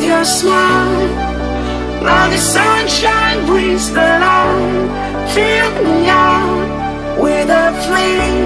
your smile. Now the sunshine brings the light. Fill me out with a flame.